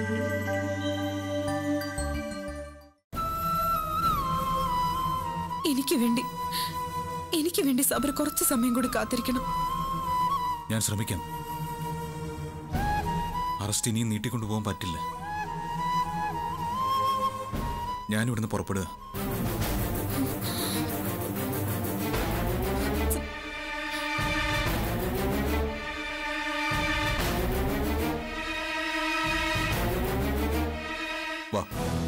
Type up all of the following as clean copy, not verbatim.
എനിക്ക് വേണ്ടി സബർ കുറച്ച് സമയം കൂടി കാത്തിരിക്കണം. ഞാൻ ശ്രമിക്കാം. അറസ്റ്റ് ഇനിയും നീട്ടിക്കൊണ്ടുപോകാൻ പറ്റില്ല. ഞാനിവിടുന്ന് പുറപ്പെടുക. വാ.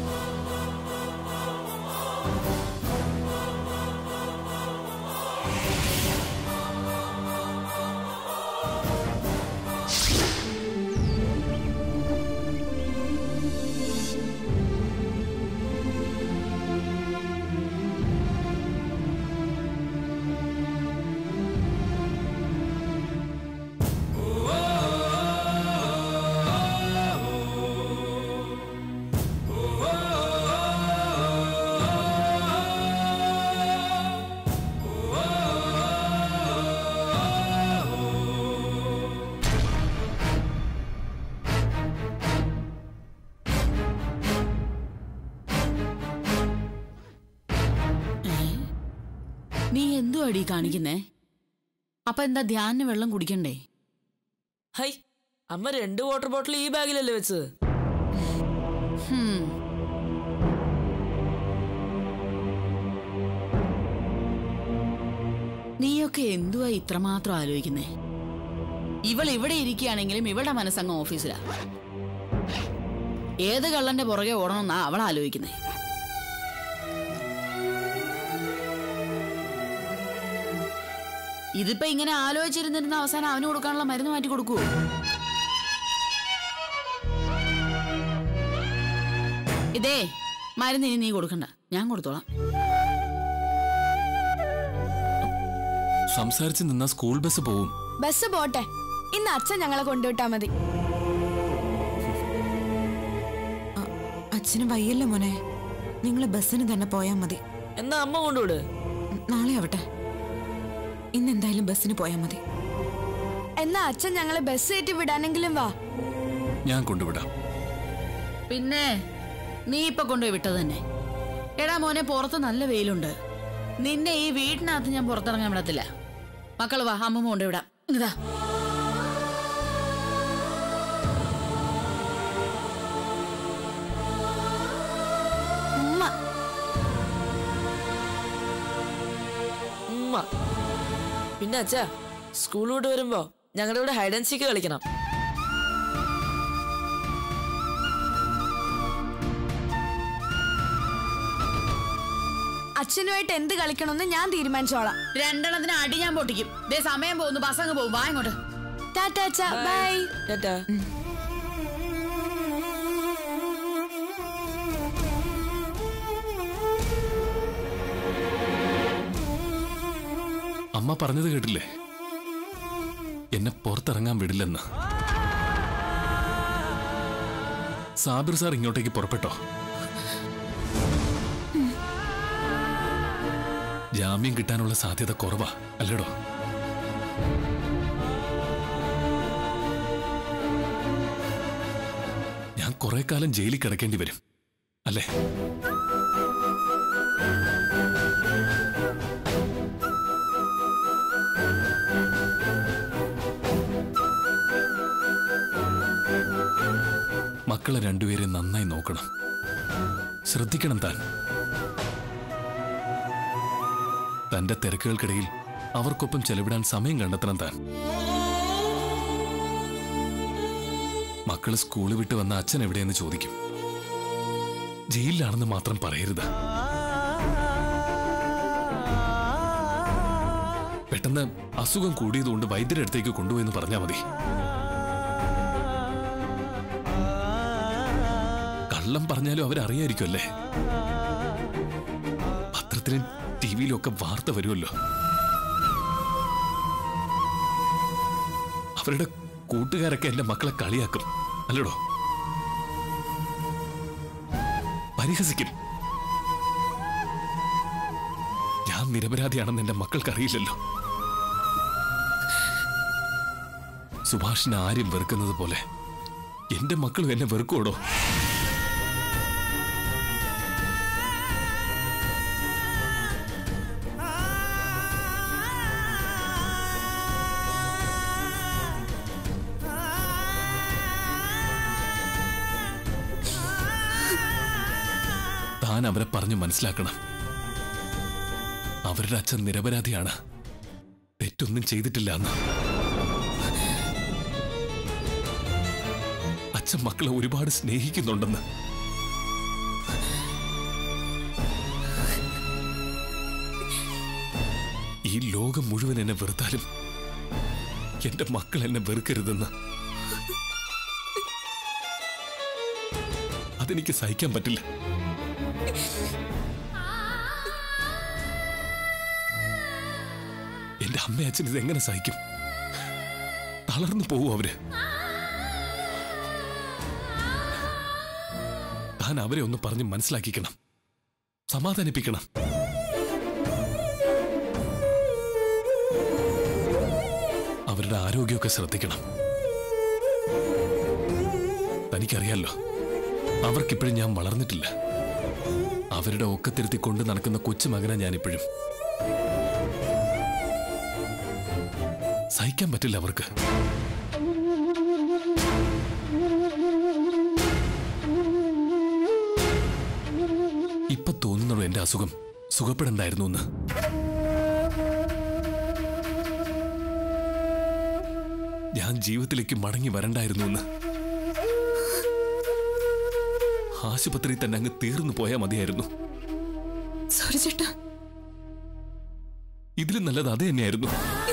നീ എന്തു അടി കാണിക്കുന്നേ? അപ്പൊ എന്താ ധ്യാനിന് വെള്ളം കുടിക്കണ്ടേ? ഹൈ, അമ്മ 2 വാട്ടർ ബോട്ടിൽ ഈ ബാഗിലല്ലേ വെച്ചത്? നീയൊക്കെ എന്തുവാ ഇത്രമാത്രം ആലോചിക്കുന്നേ? ഇവൾ ഇവിടെ ഇരിക്കുകയാണെങ്കിലും ഇവളുടെ മനസ്സങ്ങ് ഓഫീസിലാ. ഏത് കള്ളന്റെ പുറകെ ഓടണമെന്നാ അവൾ ആലോചിക്കുന്നേ. ഇതിപ്പോ ഇങ്ങനെ ആലോചിച്ചിരുന്നിരുന്ന അവസാനം അവന് കൊടുക്കാനുള്ള മരുന്ന് മാറ്റി കൊടുക്കുവോ? ഇതേ മരുന്ന് ഇനി നീ കൊടുക്കണ്ട, ഞാൻ കൊടുത്തോളാം. സംസാരിച്ച് നിന്നാ സ്കൂൾ ബസ് പോവും. ബസ് പോട്ടെ, ഇന്ന് അച്ഛൻ ഞങ്ങളെ കൊണ്ടുവിട്ടാ മതി. അച്ഛന് വയ്യല്ലോ മോനെ, നിങ്ങള് ബസ്സിന് തന്നെ പോയാ മതി. എന്നാ അമ്മ കൊണ്ടുവിട്. നാളെ ആവട്ടെ, ഇന്നെന്തായാലും ബസ്സിന് പോയാ മതി. എന്നാ അച്ഛൻ ഞങ്ങളെ ബസ് കയറ്റി വിടാനെങ്കിലും വാ. ഞാൻ കൊണ്ടുവിടാം. പിന്നെ നീ ഇപ്പൊ കൊണ്ടുപോയി വിട്ടത് തന്നെ. എടാ മോനെ, പുറത്ത് നല്ല വെയിലുണ്ട്. നിന്നെ ഈ വീട്ടിനകത്ത് ഞാൻ പുറത്തിറങ്ങാൻ വിടത്തില്ല. മക്കള് വാ, അമ്മ കൊണ്ടുവിടാം. ഇതാ പിന്നെ അച്ഛാ, സ്കൂൾ വിട്ട് വരുമ്പോ ഞങ്ങളുടെ ഇവിടെ ഹൈഡ് ആൻഡ് സീക്ക് കളിക്കണം. അച്ഛനുമായിട്ട് എന്ത് കളിക്കണമെന്ന് ഞാൻ തീരുമാനിച്ചോളാം. 2 എണ്ണത്തിന് അടി ഞാൻ പൊട്ടിക്കും. ദേ സമയം പോകുന്നു, ബസ് അങ്ങ് പോകും. വാ ഇങ്ങോട്ട്. ടാറ്റാ അച്ഛാ, ബൈ. ടാറ്റാ. അമ്മ പറഞ്ഞത് കേട്ടില്ലേ, എന്നെ പുറത്തിറങ്ങാൻ വിടില്ലെന്ന്. സാബിർ സാർ ഇങ്ങോട്ടേക്ക് പുറപ്പെട്ടോ? ജാമ്യം കിട്ടാനുള്ള സാധ്യത കുറവാ അല്ലേടോ? ഞാൻ കുറെ കാലം ജയിലിൽ കിടക്കേണ്ടി വരും അല്ലേ? മക്കളെ രണ്ടുപേരെ നന്നായി നോക്കണം, ശ്രദ്ധിക്കണം. തന്റെ തിരക്കുകൾക്കിടയിൽ അവർക്കൊപ്പം ചെലവിടാൻ സമയം കണ്ടെത്തണം താൻ. മക്കള് സ്കൂള് വിട്ട് വന്ന അച്ഛൻ എവിടെയെന്ന് ചോദിക്കും. ജയിലിലാണെന്ന് മാത്രം പറയരുത്. പെട്ടെന്ന് അസുഖം കൂടിയതുകൊണ്ട് വൈദ്യരുടെ അടുത്തേക്ക് കൊണ്ടുപോയെന്ന് പറഞ്ഞാൽ മതി. കള്ളം പറഞ്ഞാലും അവരറിയായിരിക്കുമല്ലേ? പത്രത്തിലും ടിവിയിലും ഒക്കെ വാർത്ത വരുമല്ലോ. അവരുടെ കൂട്ടുകാരൊക്കെ എന്റെ മക്കളെ കളിയാക്കും അല്ലടോ? പരിഹസിക്കും. ഞാൻ നിരപരാധിയാണെന്ന് എന്റെ മക്കൾക്കറിയില്ലല്ലോ. സുഭാഷിനെ ആരും വെറുക്കുന്നത് പോലെ എന്റെ മക്കളും എന്നെ വെറുക്കോടോ? താൻ അവരെ പറഞ്ഞു മനസ്സിലാക്കണം. അവരുടെ അച്ഛൻ നിരപരാധിയാണ്, തെറ്റൊന്നും ചെയ്തിട്ടില്ല എന്ന്. അച്ഛൻ മക്കളെ ഒരുപാട് സ്നേഹിക്കുന്നുണ്ടെന്ന്. ഈ ലോകം മുഴുവൻ എന്നെ വെറുത്താലും എന്റെ മക്കൾ എന്നെ വെറുക്കരുതെന്ന്. അതെനിക്ക് സഹിക്കാൻ പറ്റില്ല. എന്റെ അമ്മയച്ഛൻ ഇതെങ്ങനെ സഹിക്കും? തളർന്നു പോവും അവര്. താൻ അവരെ ഒന്ന് പറഞ്ഞ് മനസ്സിലാക്കിക്കണം, സമാധാനിപ്പിക്കണം. അവരുടെ ആരോഗ്യമൊക്കെ ശ്രദ്ധിക്കണം. തനിക്കറിയാലോ, അവർക്കിപ്പോഴും ഞാൻ വളർന്നിട്ടില്ല. അവരുടെ ഒക്കത്തിരുത്തി കൊണ്ട് നടക്കുന്ന കൊച്ചുമകനാ ഞാനിപ്പോഴും. സഹിക്കാൻ പറ്റില്ല അവർക്ക്. ഇപ്പൊ തോന്നുന്നുള്ളൂ എന്റെ അസുഖം സുഖപ്പെടണ്ടായിരുന്നു എന്ന്. ഞാൻ ജീവിതത്തിലേക്ക് മടങ്ങി വരണ്ടായിരുന്നു എന്ന്. ആശുപത്രി തന്നെ അങ്ങ് തീർന്നു പോയാൽ മതിയായിരുന്നു. സൂരജേട്ടാ, ഇതിലും നല്ലത് അത് തന്നെയായിരുന്നു.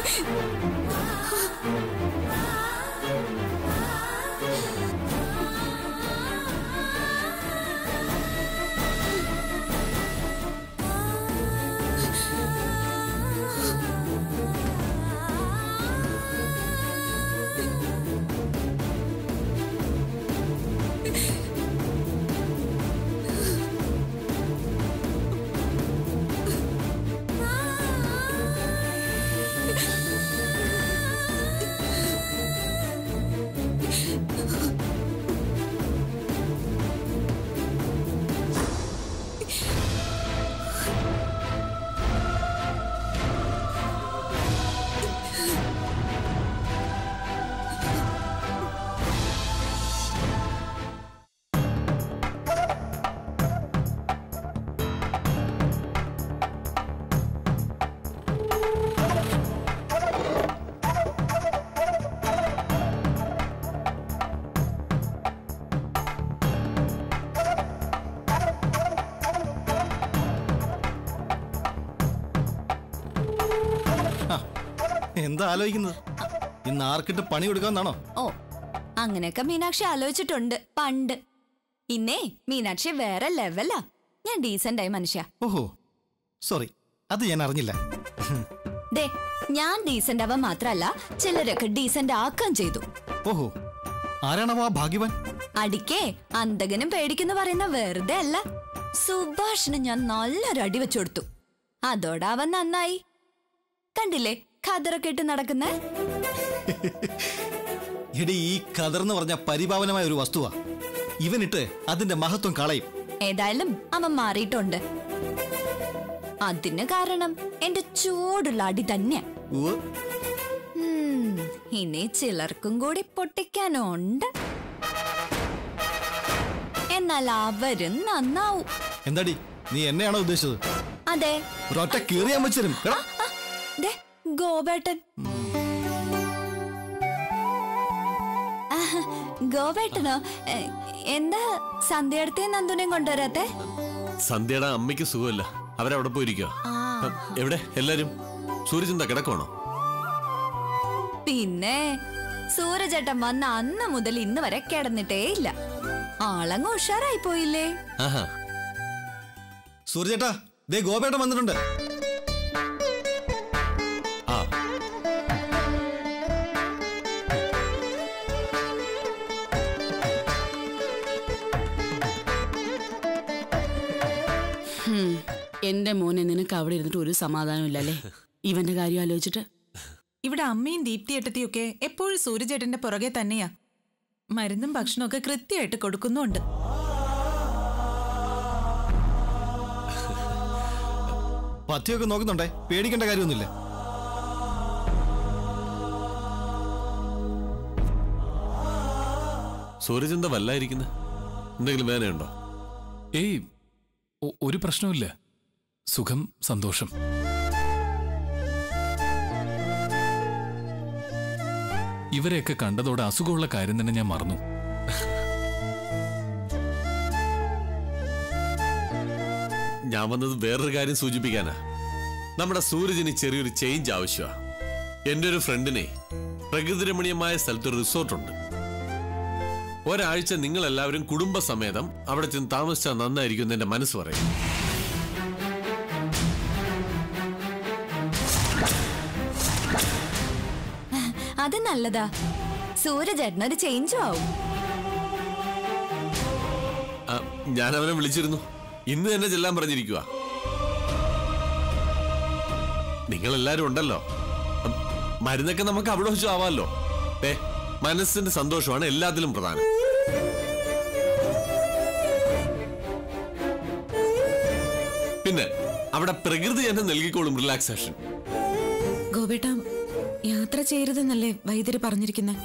എന്താ ആലോചിക്കുന്നത്? ഇന്ന് ആർക്കിട്ട് പണി കൊടുക്കാന്നാണോ? ഓ, അങ്ങനെയൊക്കെ മീനാക്ഷി ആലോചിച്ചിട്ടുണ്ട് പണ്ട്. ഇന്നേ മീനാക്ഷി വേറെ ലെവലാ. ഞാൻ ഡീസന്റ് ആയി മനുഷ്യ. ഓഹോ, സോറി, അത് ഞാൻ അറിഞ്ഞില്ല. ദേ, ഞാൻ ഡീസന്റ് ആവാൻ മാത്രല്ല, ചിലരൊക്കെ ഡീസന്റ് ആക്കാൻ ചെയ്തു. ഓഹോ, ആരാണോ ആ ഭാഗ്യവാൻ? അടിക്കേ അന്തകനും പേടിക്കുന്നു പറയുന്ന വെറുതെ അല്ല. സുഭാഷിന് ഞാൻ നല്ലൊരു അടി വെച്ചു കൊടുത്തു. അതോടെ അവൻ നന്നായി. കണ്ടില്ലേ ഖദറൊക്കെ ഇട്ട് നടക്കുന്നേ? എടി, ഈ ഖദർന്ന് പറഞ്ഞ പരിപാവനമായ ഒരു വസ്തുവാ. ഇവനിട്ട് അതിന്റെ മഹത്വം കളയും. ഏതായാലും അവൻ മാറിയിട്ടുണ്ട്. അതിന് കാരണം എന്റെ ചൂടുള്ള അടി തന്നെ. ഇനി ചിലർക്കും കൂടി പൊട്ടിക്കാനുണ്ട്. എന്നാൽ അവരും നന്നാവും. എന്താടി, നീ എന്നെയാണോ ഉദ്ദേശിച്ചത്? അതെ. ഒരൊറ്റ കീറിയാൻ വെച്ചിരും. ഗോപേട്ടൻ, ഗോപേട്ടനോ? എന്താ സന്ധ്യടുത്തേയും നന്ദുനെയും കൊണ്ടുവരാത്തെ? സന്ധ്യയുടെ അമ്മയ്ക്ക് സുഖമല്ല, അവരവിടെ പോയിരിക്കോ? എവിടെ എല്ലാരും? സൂര്യചന്ത കിടക്കണോ? പിന്നെ സൂരജേട്ടൻ വന്ന അന്ന് മുതൽ ഇന്ന് വരെ കിടന്നിട്ടേ ഇല്ല. ആളങ്ങ് ഉഷാറായി പോയില്ലേ? സൂര്യചേട്ടാ, ദേ ഗോപേട്ടൻ വന്നിട്ടുണ്ട്. എന്റെ മോനെ, നിനക്ക് അവിടെ ഇരുന്നിട്ട് ഒരു സമാധാനം ഇല്ലല്ലേ ഇവന്റെ കാര്യം ആലോചിച്ചിട്ട്? ഇവിടെ അമ്മയും ദീപ്തി ഏട്ടത്തിയൊക്കെ എപ്പോഴും സൂര്യചേട്ടന്റെ പുറകെ തന്നെയാ. മരുന്നും ഭക്ഷണമൊക്കെ കൃത്യമായിട്ട് കൊടുക്കുന്നുണ്ട്. പഥ്യമൊക്കെ നോക്കുന്നുണ്ടേ, പേടിക്കേണ്ട കാര്യമൊന്നുമില്ല. സൂരജ് എന്താ വല്ലായിരിക്കുന്നത്? എന്തെങ്കിലും വേദനയുണ്ടോ? ഏയ്, ഒരു പ്രശ്നവുമില്ല. സുഖം, സന്തോഷം. ഇവരെയൊക്കെ കണ്ടതോടെ അസുഖമുള്ള കാര്യം തന്നെ ഞാൻ മറന്നു. ഞാൻ വന്നത് വേറൊരു കാര്യം സൂചിപ്പിക്കാനാ. നമ്മുടെ സൂരജിന് ചെറിയൊരു ചേഞ്ച് ആവശ്യമാ. എന്റെ ഒരു ഫ്രണ്ടിനെ പ്രകൃതി രമണീയമായ സ്ഥലത്തൊരു റിസോർട്ടുണ്ട്. ഒരാഴ്ച നിങ്ങൾ എല്ലാവരും കുടുംബസമേതം അവിടെ ചെന്ന് താമസിച്ചാൽ നന്നായിരിക്കും എന്ന് എന്റെ മനസ്സ് പറയും. അത് നല്ലതാ. സൂരജേട്ടനൊരു ചേഞ്ചും ആവും. ഞാൻ അവനെ വിളിച്ചിരുന്നു. ഇന്ന് തന്നെ ചെല്ലാൻ പറഞ്ഞിരിക്കുക. നിങ്ങളെല്ലാരും ഉണ്ടല്ലോ. മരുന്നൊക്കെ നമുക്ക് അവിടെ വെച്ച് ആവാമല്ലോ. മനസ്സിന്റെ സന്തോഷമാണ് എല്ലാത്തിലും പ്രധാനം. പിന്നെ അവിടെ പ്രകൃതി തന്നെ നൽകിക്കോളും റിലാക്സേഷൻ. ഗോപേട്ട, യാത്ര ചെയ്യരുതെന്നല്ലേ വൈദ്യര് പറഞ്ഞിരിക്കുന്നത്?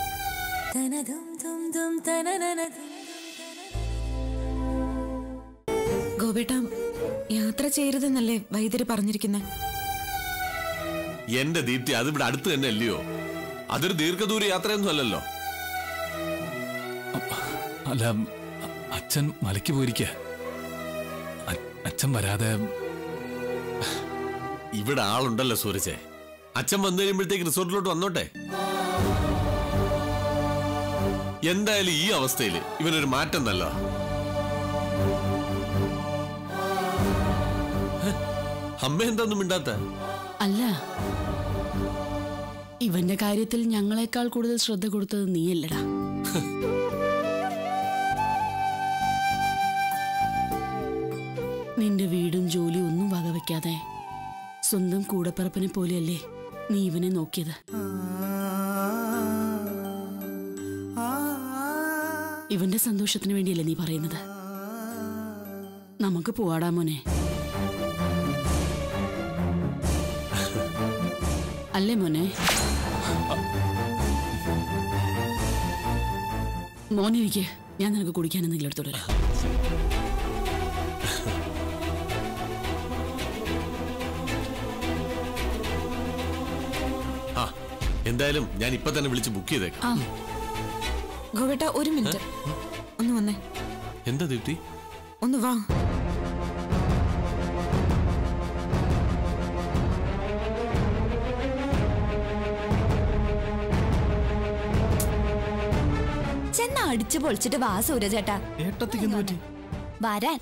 ഗോപേട്ട, യാത്ര ചെയ്യരുതെന്നല്ലേ വൈദ്യര് പറഞ്ഞിരിക്കുന്നത്? എന്റെ ദീപ്തി, അതിവിടെ അടുത്ത് തന്നെ അല്ലയോ? അതൊരു ദീർഘദൂര യാത്രയൊന്നും അല്ലല്ലോ. അല്ല, അച്ഛൻ മലയ്ക്ക് പോയിരിക്ക. അച്ഛൻ വരാതെ ഇവിടെ ആളുണ്ടല്ലോ സൂരജെ. അച്ഛൻ വന്നു കഴിയുമ്പോഴത്തേക്ക് റിസോർട്ടിലോട്ട് വന്നോട്ടെ. എന്തായാലും ഈ അവസ്ഥയിൽ ഇവനൊരു മാറ്റം നല്ല. അമ്മ എന്താന്നും മിണ്ടാത്ത? അല്ല, ഇവന്റെ കാര്യത്തിൽ ഞങ്ങളെക്കാൾ കൂടുതൽ ശ്രദ്ധ കൊടുത്തത് നീയല്ലടാ. നിന്റെ വീടും ജോലിയും ഒന്നും വകവെക്കാതെ സ്വന്തം കൂടപ്പിറപ്പിനെ പോലെയല്ലേ നീ ഇവനെ നോക്കിയത്. ഇവന്റെ സന്തോഷത്തിന് വേണ്ടിയല്ലേ നീ പറയുന്നത്? നമുക്ക് പോവാടാ മോനെ. അല്ലേ മോനെ? മോനിരിക്കെ, ഞാൻ നിനക്ക് കുടിക്കാൻ എന്തെങ്കിലും എടുത്തോളൂ. എന്തായാലും ഞാൻ ഇപ്പൊ തന്നെ വിളിച്ച് ബുക്ക് ചെയ്തേക്കാം. ഗോപേട്ട, ഒരു മിനിറ്റ് ഒന്ന് വന്നേ. എന്താ ദീപ്തി? ഒന്ന് വാ. ചെന്ന അടിച്ചു പൊളിച്ചിട്ട് വാ സൂരജേട്ടാ. ഏട്ടത്തിക്ക് എന്ത് പറ്റി? വരാൻ.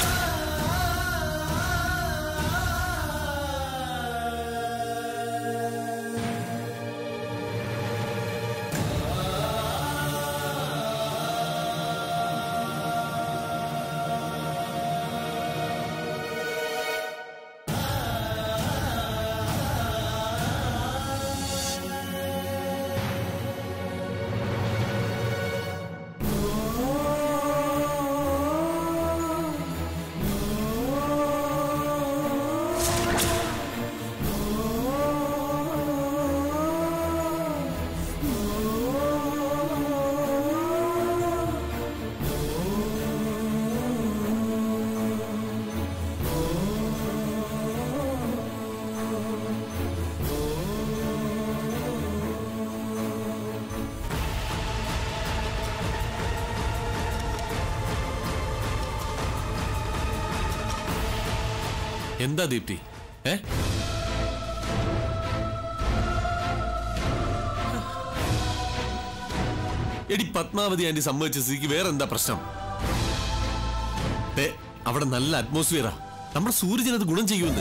എന്താ ദീപ്തി? എടി പത്മാവതി ആന്റി സമ്മതിച്ച സ്ഥിതിക്ക് വേറെ എന്താ പ്രശ്നം? അവിടെ നല്ല അറ്റ്മോസ്ഫിയറാ. നമ്മുടെ സൂര്യനത് ഗുണം ചെയ്യുമെന്ന്.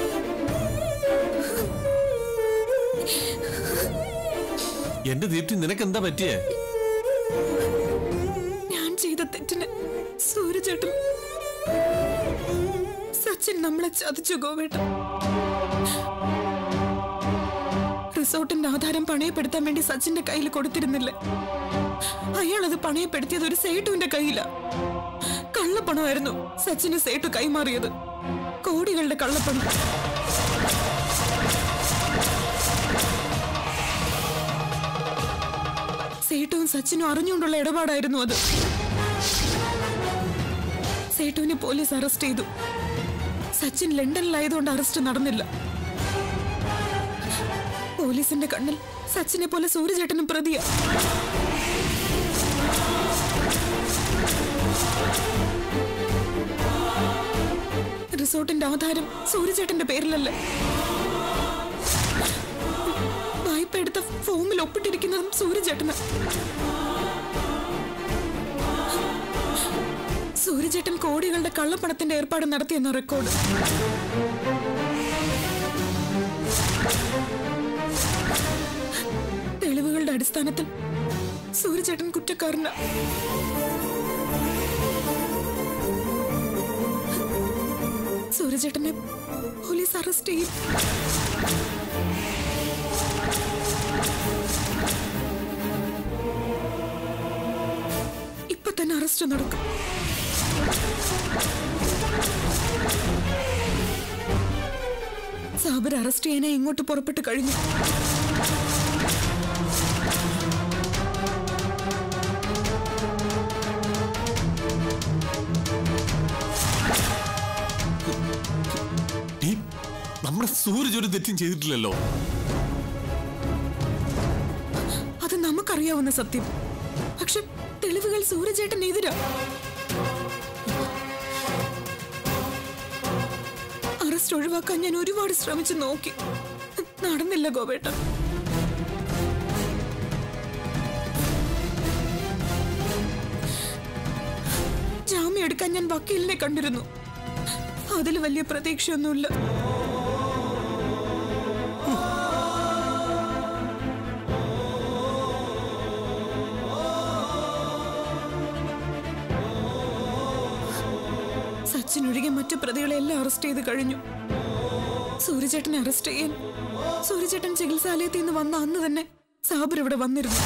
എന്റെ ദീപ്തി, നിനക്കെന്താ പറ്റിയേ? ഞാൻ ചെയ്ത തെറ്റിന് സൂര്യചേട്ടൻ, സച്ചിൻ നമ്മളെ ചതിച്ചു ഗോപേട്ട. റിസോർട്ടിന്റെ ആധാരം പണയപ്പെടുത്താൻ വേണ്ടി സച്ചിന്റെ കയ്യിൽ കൊടുത്തിരുന്നില്ലേ? അയാളത് പണയപ്പെടുത്തിയത് ഒരു സേട്ടുവിന്റെ കയ്യില. കള്ളപ്പണമായിരുന്നു സച്ചിന് സേട്ടു കൈമാറിയത്. കോടികളുടെ കള്ളപ്പണം. സേട്ടുവും സച്ചിനും അറിഞ്ഞുകൊണ്ടുള്ള ഇടപാടായിരുന്നു അത്. സേട്ടുവിനെ പോലീസ് അറസ്റ്റ് ചെയ്തു. സച്ചിൻ ലണ്ടനിലായതുകൊണ്ട് അറസ്റ്റ് നടന്നില്ല. പോലീസിന്റെ കണ്ണിൽ സച്ചിനെ പോലെ സൂര്യചേട്ടനും പ്രതിയാ. റിസോർട്ടിന്റെ ആധാരം സൂര്യചേട്ടന്റെ പേരിലല്ലേ? വായ്പ എടുത്ത ഫോമിൽ ഒപ്പിട്ടിരിക്കുന്നതും സൂര്യചേട്ടന്. സൂര്യചേട്ടൻ കോടികളുടെ കള്ളപ്പണത്തിന്റെ ഏർപ്പാട് നടത്തിയെന്ന റെക്കോർഡ്. തെളിവുകളുടെ അടിസ്ഥാനത്തിൽ സൂര്യചേട്ടൻ കുറ്റക്കാരന. സൂര്യചേട്ടനെ പോലീസ് അറസ്റ്റ് ചെയ്യും. ഇപ്പൊ തന്നെ അറസ്റ്റ് നടക്കും. സാബർ അറസ്റ്റ് ചെയ്യാനായി ഇങ്ങോട്ട് പുറപ്പെട്ട് കഴിഞ്ഞു. നമ്മുടെ സൂരജ് ഒരു തെറ്റും ചെയ്തിട്ടില്ലല്ലോ. അത് നമുക്കറിയാവുന്ന സത്യം. പക്ഷെ തെളിവുകൾ സൂര്യചേട്ടനെതിരാ. അറസ്റ്റ് ഒഴിവാക്കാൻ ഞാൻ ഒരുപാട് ശ്രമിച്ചു നോക്കി. നടന്നില്ല ഗോപേട്ട. ജാമ്യം എടുക്കാൻ ഞാൻ വക്കീലിനെ കണ്ടിരുന്നു. അതിൽ വലിയ പ്രതീക്ഷയൊന്നുമില്ല. സച്ചിനൊഴികെ മറ്റു പ്രതികളെ എല്ലാം അറസ്റ്റ് ചെയ്ത് കഴിഞ്ഞു. സൂര്യചേട്ടനെ അറസ്റ്റ് ചെയ്യാൻ സൂര്യചേട്ടൻ ചികിത്സാലയത്തിൽ നിന്ന് വന്ന അന്ന് തന്നെ സാബർ ഇവിടെ വന്നിരുന്നു.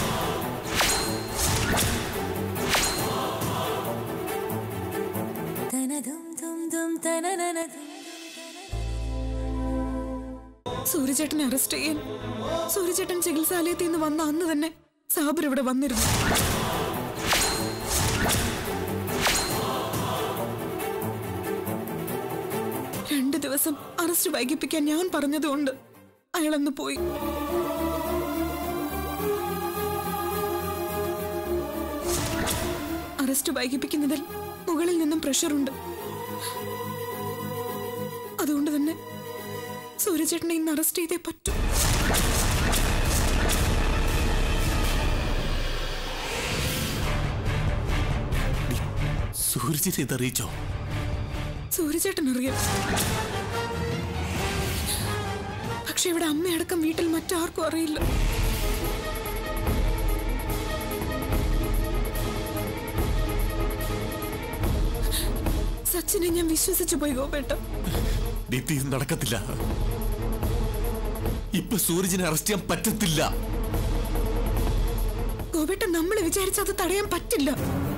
സൂര്യചേട്ടനെ അറസ്റ്റ് ചെയ്യാൻ സൂര്യചേട്ടൻ ചികിത്സാലയത്തിൽ നിന്ന് വന്ന അന്ന് തന്നെ സാബർ ഇവിടെ വന്നിരുന്നു. ദിവസം അറസ്റ്റ് വൈകിപ്പിക്കാൻ ഞാൻ പറഞ്ഞതുകൊണ്ട് അയാളന്ന് പോയി. അറസ്റ്റ് വൈകിപ്പിക്കുന്നതിൽ മുകളിൽ നിന്നും പ്രഷറുണ്ട്. അതുകൊണ്ട് തന്നെ സൂര്യചേട്ടനെ ഇന്ന് അറസ്റ്റ് ചെയ്തേ പറ്റൂ. സൂര്യചേട്ടൻ ഇതറിയിച്ചോ? സൂര്യചേട്ടൻ അറിയാം. പക്ഷെ ഇവിടെ അമ്മയടക്കം വീട്ടിൽ മറ്റാർക്കും അറിയില്ല. സച്ചിനെ ഞാൻ വിശ്വസിച്ചു പോയി ഗോപേട്ട. നടക്കത്തില്ല. ഇപ്പൊ സൂരജിനെ അറസ്റ്റ് ചെയ്യാൻ പറ്റത്തില്ല ഗോപേട്ട. നമ്മൾ വിചാരിച്ച അത് തടയാൻ പറ്റില്ല.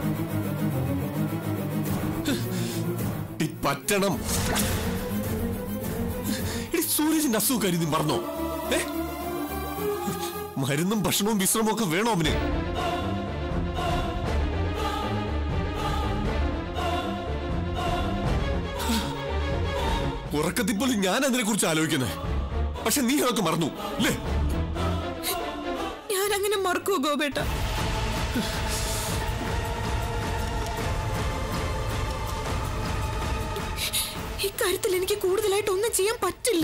പറ്റണം. സൂരജിന്റെ അസുഖം കരുതി മറന്നോ? മരുന്നും ഭക്ഷണവും വിശ്രമവും ഒക്കെ വേണോ അവന്? ഉറക്കത്തിൽ പോലും ഞാൻ അതിനെ കുറിച്ച് ആലോചിക്കുന്നത്. പക്ഷെ നീ അതൊക്കെ മറന്നു അല്ലേ? ഞാൻ അങ്ങനെ മറക്കുവോ ഗോപേട്ട? ഇക്കാര്യത്തിൽ എനിക്ക് കൂടുതലായിട്ട് ഒന്നും ചെയ്യാൻ പറ്റില്ല.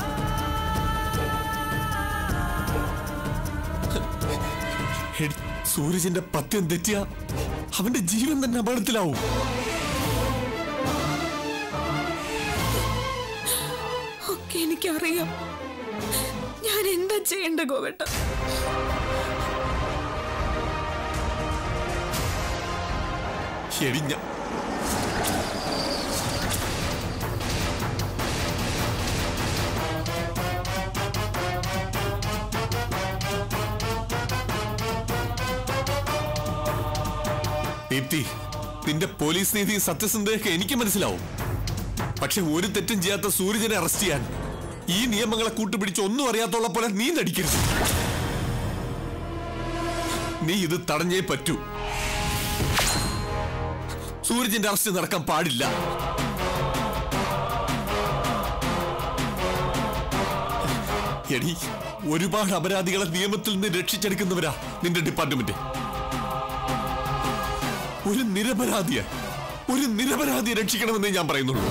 സൂരജിന്റെ പത്യം തെറ്റിയ അവന്റെ ജീവൻ തന്നെ അപകടത്തിലാവും. ഒക്കെ എനിക്കറിയാം. ഞാൻ എന്താ ചെയ്യേണ്ട ഗോപേട്ട? ശരിഞ്ഞ ദീപ്തി, നിന്റെ പോലീസ് നീതി സത്യസന്ധതയൊക്കെ എനിക്ക് മനസ്സിലാവും. പക്ഷെ ഒരു തെറ്റും ചെയ്യാത്ത സൂരജിനെ അറസ്റ്റ് ചെയ്യാൻ ഈ നിയമങ്ങളെ കൂട്ടുപിടിച്ച് ഒന്നും അറിയാത്തുള്ള പോലെ നീ നടിക്കരുത്. നീ ഇത് തടഞ്ഞേ പറ്റൂ. സൂരജിന്റെ അറസ്റ്റ് നടക്കാൻ പാടില്ല. എടി, ഒരുപാട് അപരാധികളെ നിയമത്തിൽ നിന്ന് രക്ഷിച്ചെടുക്കുന്നവരാ നിന്റെ ഡിപ്പാർട്ട്മെന്റ്. ഒരു നിരപരാധിയെ രക്ഷിക്കണമെന്നേ ഞാൻ പറയുന്നുള്ളൂ.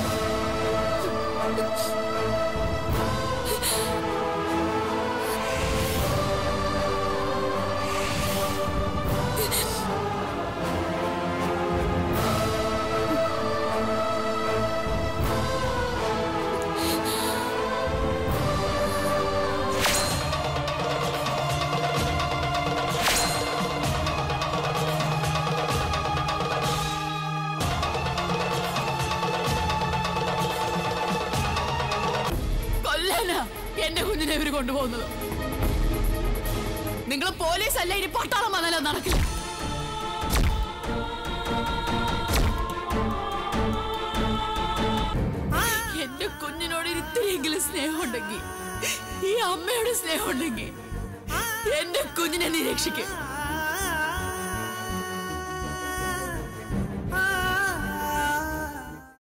എന്റെ കുഞ്ഞിനെ ഇവര് കൊണ്ടുപോകുന്നത്. നിങ്ങൾ പോലീസ് അല്ല, ഇനി പട്ടാളം വന്നാലും നടക്കില്ല. എന്റെ കുഞ്ഞിനോട് ഇത്തിരിയെങ്കിലും സ്നേഹമുണ്ടെങ്കിൽ, ഈ അമ്മയുടെ സ്നേഹമുണ്ടെങ്കിൽ എന്റെ കുഞ്ഞിനെ നീ രക്ഷിക്കും.